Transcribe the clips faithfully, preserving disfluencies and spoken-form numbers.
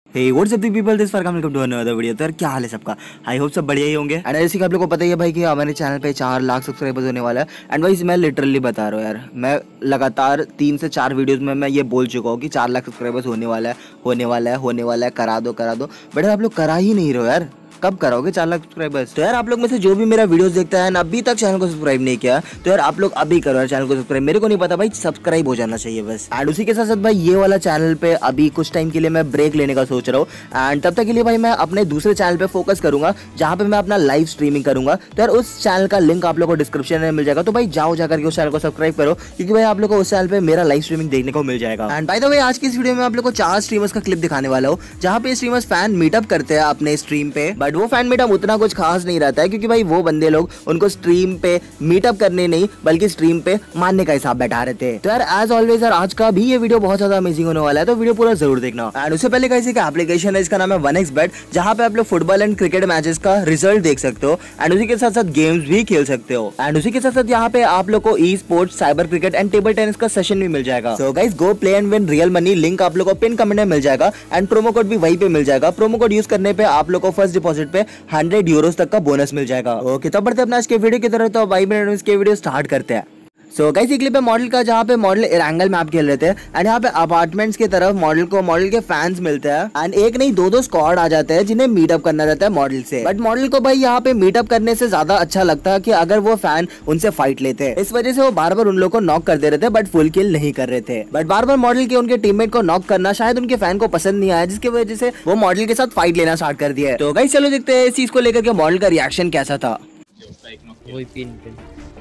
Hey, what's up people? This is Farkan. Welcome to another video. तो यार क्या हाल है सबका? आई होप सब बढ़िया ही होंगे। एंड जैसे कि आप लोगों को पता ही है भाई कि हमारे चैनल पे चार लाख सब्सक्राइबर्स होने वाला है। एंड भाई मैं लिटरली बता रहा हूँ यार, मैं लगातार तीन से चार वीडियोस में मैं ये बोल चुका हूँ कि चार लाख सब्सक्राइबर्स होने वाला है होने वाला है होने वाला है करा दो करा दो बट आप लोग करा ही नहीं रहे हो यार। कब कराओगे चार लाख सब्सक्राइबर्स? तो यार आप लोग में से जो भी मेरा वीडियोस देखता है ना अभी तक चैनल को सब्सक्राइब नहीं किया तो यार आप लोग अभी करो यार चैनल को सब्सक्राइब। मेरे को नहीं पता भाई, सब्सक्राइब हो जाना चाहिए बस। एंड उसी के साथ साथ भाई ये वाला चैनल पे अभी कुछ टाइम के लिए मैं ब्रेक लेने का सोच रहा हूँ। एंड तब तक के लिए भाई मैं अपने दूसरे चैनल पे फोकस करूंगा जहाँ पे मैं अपना लाइव स्ट्रीमिंग करूंगा। तो यार उस चैनल का लिंक आप लोग को डिस्क्रिप्शन में मिल जाएगा, तो भाई जाओ जाकर के उस चैनल को सब्सक्राइब करो क्योंकि भाई आप लोग को उस चैनल पे मेरा लाइव स्ट्रीमिंग देखने को मिल जाएगा। एंड बाय द वे आज की इस वीडियो में आप लोग को चार स्ट्रीमर्स का क्लिप दिखाने वाला हूँ जहाँ पे स्ट्रीमर्स फैन मीटअप करते हैं अपने स्ट्रीम पे। बट वो फैन मीटअप उतना कुछ खास नहीं रहता है क्योंकि भाई वो बंदे लोग उनको स्ट्रीम पे मीटअप करने नहीं बल्कि स्ट्रीम पे मारने का हिसाब बैठा रहे थे। तो यार एज ऑलवेज यार आज का भी ये वीडियो बहुत ज्यादा अमेजिंग होने वाला है, तो वीडियो पूरा जरूर देखना। एंड उससे पहले कैसे का एप्लीकेशन है, इसका नाम है वन एक्स बेट, जहाँ पे आप लोग फुटबॉल एंड क्रिकेट मैचेस का रिजल्ट देख सकते हो एंड उसी के साथ साथ गेम्स भी खेल सकते हो। एंड उसी के साथ साथ यहाँ पे आप लोग को e sports, cyber cricket and table tennis का सेशन भी मिल जाएगा। So guys go play and win real money, link आप लोग को पिन कमेंट में मिल जाएगा एंड प्रोमो कोड भी वहीं पे मिल जाएगा। प्रोमो कोड यूज करने पे आप लोग को फर्स्ट डिपॉजिट पे हंड्रेड यूरोज तक का बोनस मिल जाएगा। ओके तब बढ़ते अपना इसके वीडियो की तरफ, तो भाई मिनट इसके वीडियो स्टार्ट करते हैं। सो गाइस ये क्लिप है मॉडल का जहाँ पे मॉडल इरंगल मैप खेल रहे थे एंड यहाँ पे अपार्टमेंट्स की तरफ मॉडल को मॉडल के फैंस मिलते हैं एंड एक नहीं दो दो स्क्वाड आ जाते हैं जिन्हें मीटअप करना रहता है मॉडल से। बट मॉडल को भाई यहाँ पे मीटअप करने से ज्यादा अच्छा लगता है कि अगर वो फैन उनसे फाइट लेते हैं, इस वजह से वो बार बार उन लोग को नॉक कर दे रहे थे बट फुल किल नहीं कर रहे थे। बट बार बार मॉडल के उनके टीममेट को नॉक करना शायद उनके फैन को पसंद नहीं आया, जिसकी वजह से वो मॉडल के साथ फाइट लेना स्टार्ट कर दिया है। तो गाइस चलो देखते हैं इस चीज को लेकर के मॉडल का रिएक्शन कैसा था। वही पिन पिन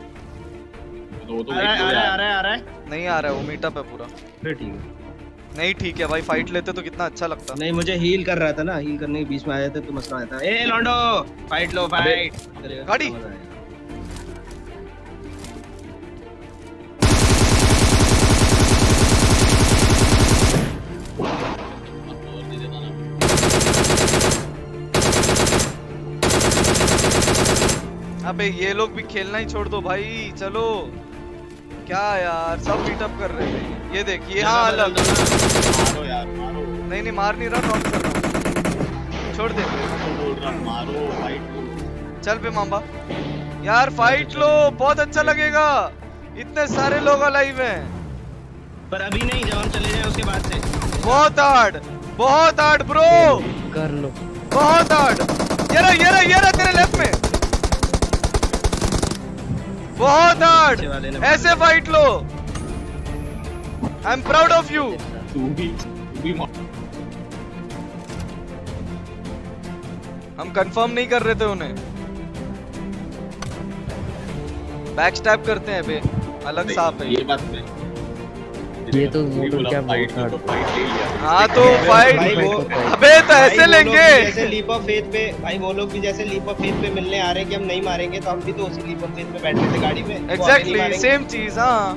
आ रहा है, आ रहा है, आ रहा है, आ रहा है। नहीं आ रहा है, वो मीटअप है पूरा। फिर ठीक है। नहीं ठीक है भाई, फाइट लेते तो कितना अच्छा लगता। नहीं मुझे हील कर रहा था ना, हील करने के बीच में आ जाते तो मसला आता। ए लॉन्डो फाइट लो, फाइट गाड़ी अबे ये लोग भी खेलना ही छोड़ दो भाई, चलो क्या यार सब मीटअप कर रहे हैं। ये देखिए हाँ अलग मारो यार मारो। नहीं नहीं मार नहीं रहा, नॉक कर रहा हूं, छोड़ दे बोल रहा मारो, फाइट लो। चल पे मामा यार फाइट लो, बहुत अच्छा लगेगा, इतने सारे लोग अलाइव हैं। पर अभी नहीं, जब हम चले जाए उसके बाद से। बहुत हार्ड बहुत हार्ड ब्रो, कर लो बहुत हार्ड। ये रहा ये रहा ये रहा तेरे लेफ्ट में, बहुत हार्ड। ऐसे फाइट लो, I am proud of you. तू भी तू भी हम कंफर्म नहीं कर रहे थे उन्हें, बैक स्टैब करते हैं बे, अलग साफ है ये बात में। ये तो वो तो क्या फाइट बहुत तो फाइट ले लिया। हाँ तो फाइट, अबे तो ऐसे लेंगे जैसे लीप ऑफ फेथ पे भाई, वो लोग भी जैसे लीप ऑफ फेथ पे मिलने आ रहे हैं कि हम नहीं मारेंगे, तो हम भी तो उसी लीप ऑफ फेथ पे बैठे थे गाड़ी में। एग्जैक्टली सेम चीज। हाँ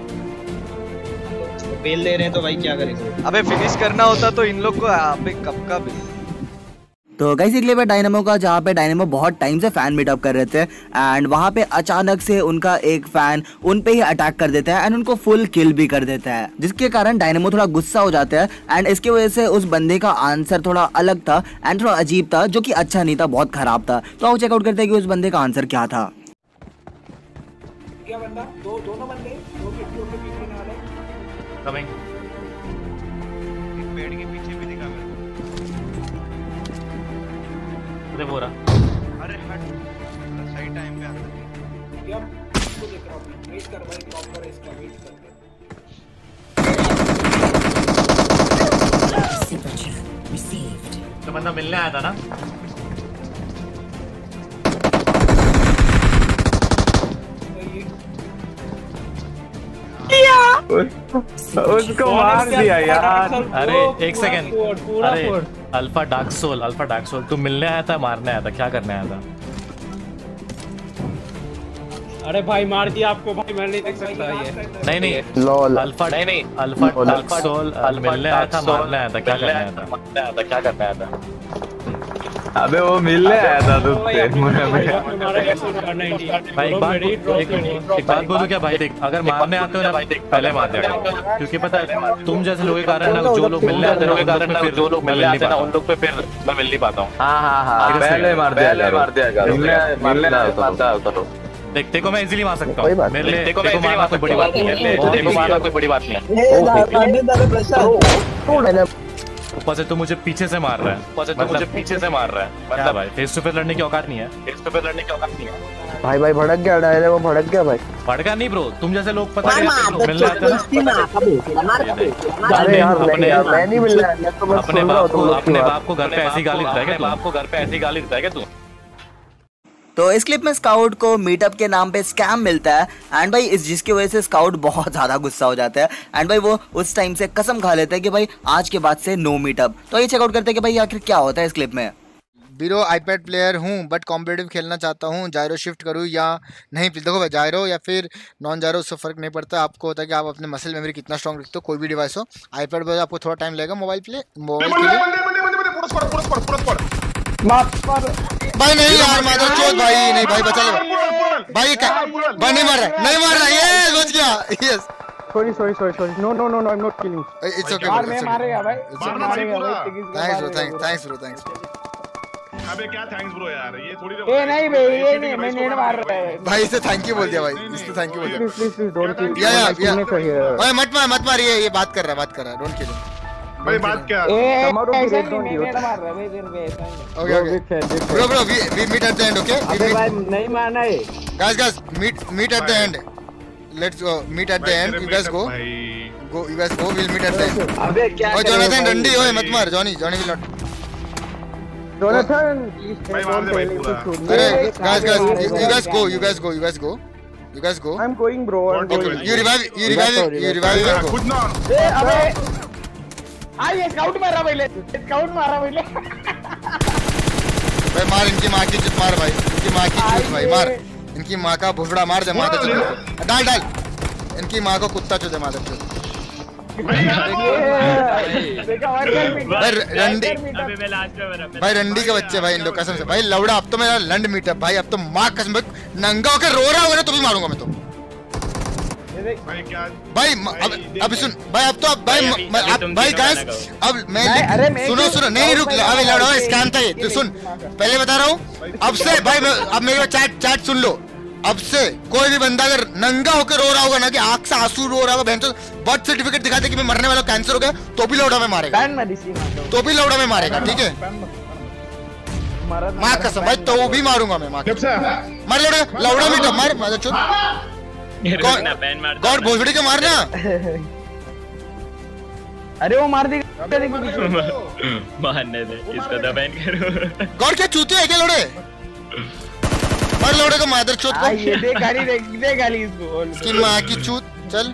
बेल दे रहे हैं तो भाई क्या करेंगे। अबे फिनिश करना होता तो इन लोग को अबे कब का भी। तो गाइस ये क्लिप है डायनामो का जहाँ पे डायनामो बहुत टाइम से फैन मीटअप कर रहे थे एंड वहाँ पे अचानक से उनका एक फैन उन पे ही अटैक कर देता है एंड उनको फुल किल भी कर देता है, जिसके कारण डायनामो थोड़ा गुस्सा हो जाता है एंड इसकी वजह से उस बंदे का आंसर थोड़ा अलग था एंड थोड़ा अजीब था, जो कि अच्छा नहीं था, बहुत खराब था। तो आओ चेकआउट करते हैं कि उस बंदे का आंसर क्या था। क्या बंदा दो दोनों बंदे दो खिड़कियों के पीछे ना वाले कमिंग। एक पेड़ के पीछे भी दिखा मेरे अरे बोरा, अरे हट सही टाइम पे आता है। क्या इसको देख रहा हूं, वेट कर भाई, प्रॉपर इसका वेट करते तो बंदा मिलने आया था ना। उसको मार दिया यार। अरे एक सेकेंड, अरे Alpha Dark Soul, Alpha Dark Soul तू मिलने आया था मारने आया था, क्या करने आया था? अरे भाई मार दिया आपको भाई, मैं नहीं देख सकता ये। नहीं नहीं लॉल अल्फा नहीं नहीं अल्फा डार्क सोल मिलने आया था मारने आया था, क्या करने आया था? क्या करने आया था? अबे वो मिलने आया था तुझसे। भाई एक बात एक, एक बात बोलूं क्या भाई, देख अगर मारने आते हो ना भाई देख पहले मार दिया करो, क्योंकि पता है तुम जैसे लोगों के कारण ना जो लोग मिलने आते हैं कारण ना जो लोग मिलने आते हैं ना उन लोग पे फिर मैं मिल नहीं पाता हूँ। हाँ हाँ हाँ पहले मार दिया पहले मार दिया करो, मिलने मारता करो। देख देखो मैं इजीली मार सकता हूँ, मेरे लिए देखो मैं मारना कोई बड़ी बात नहीं है, देखो मारना कोई बड़ी बात नहीं है। ऊपर से तू मुझे पीछे से मार रहा है, ऊपर से तू मुझे पीछे से मार रहा है, मतलब भाई फेस टू फेस लड़ने की औकात नहीं है, फेस टू फेस लड़ने की औकात नहीं है। भाई भाई भड़क गया, डायरेक्ट वो भड़क गया भाई। भड़का नहीं ब्रो, तुम जैसे लोग पता है मिलने आते हैं ना, अपने मैं नहीं मिल रहा है, अपने बाप को अपने बाप को घर पे ऐसी गाली देता है क्या, बाप को घर पे ऐसी गाली देता है क्या तू? तो इस क्लिप में स्काउट को मीटअप के नाम पे स्कैम मिलता है एंड भाई इस जिसकी वजह से स्काउट बहुत ज्यादा गुस्सा हो जाता है एंड भाई वो उस टाइम से कसम खा लेता है कि भाई आज के बाद से नो मीटअप। तो ये चेकआउट करते हैं कि भाई आखिर क्या होता है इस क्लिप में। बीरो आईपैड प्लेयर हूँ बट कॉम्पिटिटिव खेलना चाहता हूँ, जायरो शिफ्ट करूँ या नहीं? देखो भाई जायरो या फिर नॉन जायरो उससे फ़र्क नहीं पड़ता, आपको होता है कि आप अपने मसल मेमोरी कितना स्ट्रॉन्ग रखते हो, कोई भी डिवाइस हो। आईपैड पर आपको थोड़ा टाइम लगेगा, मोबाइल प्ले मोबाइल के भाई नहीं यार मादर चोद भाई, नहीं भाई बचा ले भाई, क्या भाई नहीं मार रहा नहीं मार रहा ये बच गया। Yes sorry sorry sorry sorry no no no no I am not killing, it's okay यार मैं मारेगा भाई, thanks bro thanks bro thanks. अबे क्या थैंक्स ब्रो यार, ये थोड़ी ए नहीं भाई ये नहीं मैं नेट मार रहा है भाई, इसे थैंक यू बोल दिया भाई, इसको थैंक यू बोल दिया। प्लीज प्लीज डोंट किल या या भाई मत मार मत मार, ये ये बात कर रहा है बात कर रहा है, डोंट किल भाई बात क्या ए ऐसा नहीं मैं नेट मार रहा है भाई, देर में ऐसा नहीं। Okay okay bro bro we we meet at the end, okay अबे भाई नहीं मारना है guys guys meet meet at the end, let's go meet at the end, you guys go go you guys go, will meet at the end. अबे क्या ओए Jonathan रंडी ओए मत मार, Johnny Johnny will not Jonathan भाई मार दे भाई पूरा। अरे guys guys you guys go you guys go you guys go you guys go I am going bro, I am going. You revive you revive you revive खुद ना ए अबे आ ये स्काउट मारा पहले, स्काउट मारा पहले भाई मार इनकी माँ की चुत मार भाई, इनकी माँ की चुत भाई मार, इनकी माँ का भुसड़ा मार दे माता चुत, डाल डाल इनकी माँ को कुत्ता चुत है माता चुत। भाई रंडी भाई रंडी के बच्चे भाई इन लोग कसम से भाई, लौड़ा अब तो मेरा लंड मीटअप भाई, अब तो माँ कसम नंगा होकर रो रहा होगा ना तो भी मारूंगा मैं तो भाई क्या भाई अब अब सुन भाई, अब तो अब भाई अब भाई गाइस अब मैं सुनो सुनो नहीं रुक अबे लड़ो स्कैम था ये तो सुन, पहले बता रहा हूँ अब से भाई अब मेरे चैट चैट सुन लो, अब से कोई भी बंदा अगर नंगा होकर रो रहा होगा ना कि आंख से आंसू रो रहा होगा, बहन बर्थ सर्टिफिकेट दिखाते कि मैं मरने वाला कैंसर हो गया, तो भी लौड़ा में मारेगा, तो भी लौड़ा में मारेगा, ठीक है माँ कसम भाई, तो भी मारूंगा मैं माँ मार लौड़ा लौड़ा मीटअप मार मार चुप गॉड भोसड़ी के मारना। अरे वो मार देगा मारने दे इसको, तो बैन करो। गॉड क्या चूते है क्या लौड़े, मार लौड़े को मादर चोत को, ये दे गाली दे दे गाली इसको, इसकी माँ की चूत। चल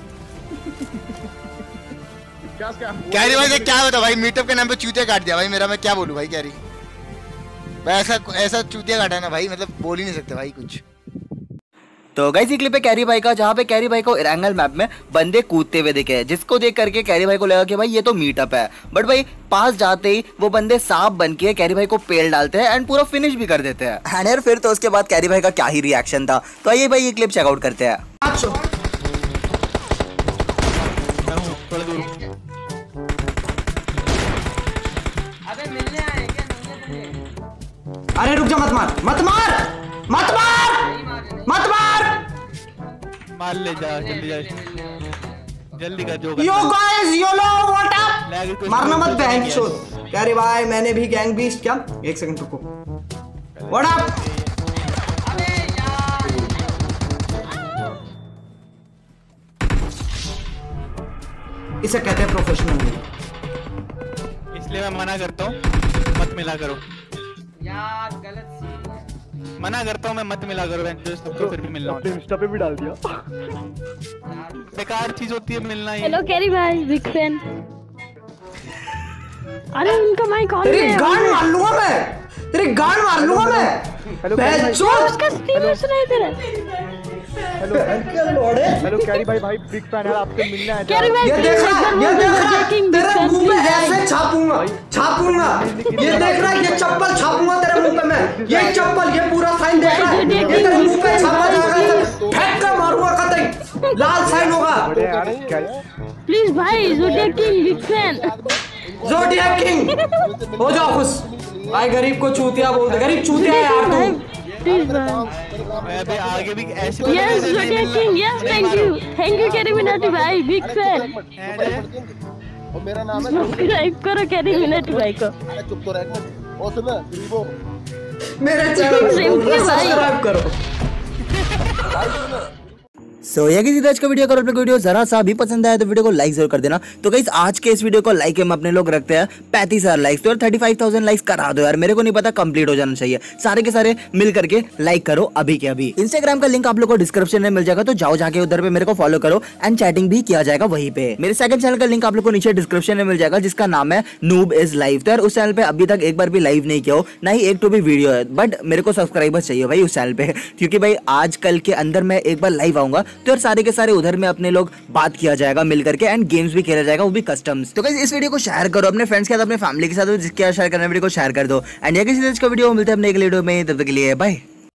कैरी भाई से क्या बता भाई, मीटअप के नाम पे चूतिया काट दिया भाई मेरा, मैं क्या बोलूं भाई कैरी भाई, ऐसा ऐसा चूतिया काटा ना भाई, मतलब बोल ही नहीं सकते भाई कुछ। तो गाइस ये क्लिप है कैरी भाई का, जहाँ पे कैरी भाई को इरेंगल मैप में बंदे कूदते हुए दिखे, जिसको देख करके कैरी भाई को लगा कि भाई ये तो मीटअप है, बट भाई पास जाते ही वो बंदे सांप बन के कैरी भाई को पेल डालते हैं एंड पूरा फिनिश भी कर देते हैं। एंड यार फिर तो उसके बाद कैरी भाई का क्या ही रिएक्शन था, तो आइए भाई ये क्लिप चेकआउट करते हैं। अरे रुक जा, मत मार मत मार मत मार मत मार मार ले जा, जल्दी जा जल्दी कर जो। यो गाइस यो लो व्हाट अप, मारना मत बहन चोद। कैरी भाई मैंने भी गैंग बीस्ट क्या, एक सेकंड रुको, व्हाट अप। इसे कहते हैं प्रोफेशनल, इसलिए मैं मना करता हूँ मत मिला करो यार, गलत मना करता हूँ मैं, मत मिला करो, सबको फिर भी मिलना होता है। इंस्टा पे भी डाल दिया, बेकार चीज होती है मिलना ही। हेलो कैरी भाई, बिग फैन। अरे उनका माइक ऑन है, तेरी गांड मार लूंगा मैं, तेरी गांड मार लूंगा मैं। उसका स्ट्रीम सुनाई दे रहा है। हेलो कैरी भाई भाई बिग फैन है आपसे मिलना है। कैरी भाई ये देख रहा ये देख रहा तेरे मुंह में ऐसे छापूंगा छापूंगा ये देख रहा ये चप्पल छापूंगा तेरे मुंह पे मैं ये चप्पल ये पूरा साइन देख रहा है ये तेरे मुंह पे छापा जाएगा फेंक कर मारूंगा कतई लाल साइन होगा। प्लीज भाई Zodiac King big fan. Zodiac King हो जाओ खुश भाई। गरीब को चूतिया बोलते गरीब चूतिया है यार तू। प्लीज भाई अबे आगे भी ऐसे yes Zodiac King yes thank you thank you Carry Minati भाई बिग फैन। और मेरा नाम है सब्सक्राइब करो कैरी मिनाटी भाई को। चुप तो रह और सुन गरीबो मेरे चैनल को सब्सक्राइब करो। सो so, ये किसी आज का वीडियो अगर आपको वीडियो जरा सा भी पसंद आया तो वीडियो को लाइक जरूर कर देना। तो गाइस आज के इस वीडियो को लाइक हम अपने लोग रखते हैं पैंतीस हजार लाइक्स। तो यार थर्टी फाइव थाउजेंड लाइक्स करा दो यार, मेरे को नहीं पता कंप्लीट हो जाना चाहिए। सारे के सारे मिल करके लाइक करो अभी के अभी। इंस्टाग्राम का लिंक आप लोग को डिस्क्रिप्शन में मिल जाएगा, तो जाओ जाके उधर पे मेरे को फॉलो करो एंड चैटिंग भी किया जाएगा वहीं पे। मेरे सेकंड चैनल का लिंक आप लोग को नीचे डिस्क्रिप्शन में मिल जाएगा जिसका नाम है नूब इज लाइव। तो यार उस चैनल पे अभी तक एक बार भी लाइव नहीं किया हो, ना ही एक तो भी वीडियो है, बट मेरे को सब्सक्राइबर्स चाहिए भाई उस चैनल पे, क्योंकि भाई आजकल के अंदर मैं एक बार लाइव आऊंगा तो यार सारे के सारे उधर में अपने लोग बात किया जाएगा मिल करके एंड गेम्स भी खेला जाएगा, वो भी कस्टम्स। तो गाइस इस वीडियो को शेयर करो अपने फ्रेंड्स के साथ, अपने फैमिली के साथ, जिसके शेयर करना वीडियो को शेयर कर दो। एंड ये किसी का वीडियो मिलता है अपने एक वीडियो में, तब तक के लिए बाय।